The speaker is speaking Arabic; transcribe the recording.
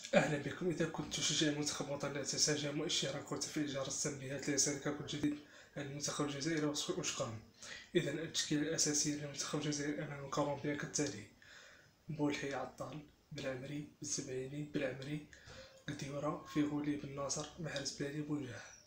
أهلا بكم. إذا كنت تشجع المنتخب الوطني لا تنسى جمع الاشتراك وتفعيل جرس التنبيهات ليصلك كل جديد عن المنتخب الجزائري وشكرا. إذا التشكيلة الأساسية للمنتخب الجزائري أمام كولومبيا كالتالي: بولحي، عطال، بالعمري، بالسبعيني، بالعمري، قديورة، فيغولي، بن ناصر، محرز، بلادي، بوجاه.